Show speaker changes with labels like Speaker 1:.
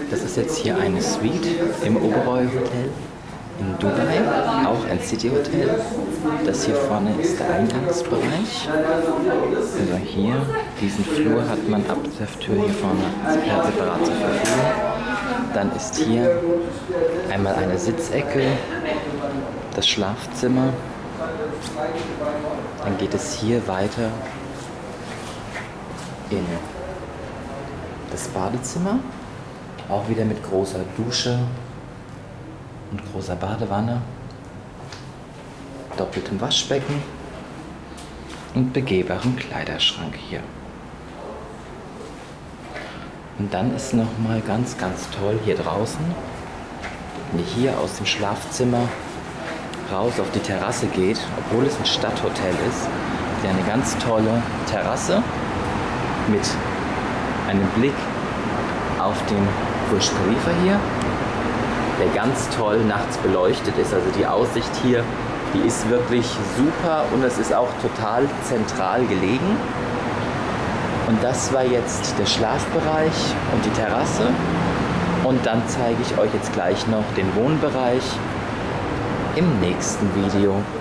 Speaker 1: Das ist jetzt hier eine Suite im Oberoi Hotel in Dubai, auch ein City Hotel. Das hier vorne ist der Eingangsbereich. Also hier, diesen Flur hat man ab der Tür hier vorne separat zur Verfügung. Dann ist hier einmal eine Sitzecke, das Schlafzimmer. Dann geht es hier weiter in das Badezimmer, auch wieder mit großer Dusche und großer Badewanne, doppeltem Waschbecken und begehbarem Kleiderschrank hier. Und dann ist noch mal ganz toll hier draußen, wenn ihr hier aus dem Schlafzimmer raus auf die Terrasse geht, obwohl es ein Stadthotel ist, ja eine ganz tolle Terrasse mit einem Blick auf den Burj Khalifa hier, der ganz toll nachts beleuchtet ist. Also die Aussicht hier, die ist wirklich super und es ist auch total zentral gelegen. Und das war jetzt der Schlafbereich und die Terrasse. Und dann zeige ich euch jetzt gleich noch den Wohnbereich im nächsten Video.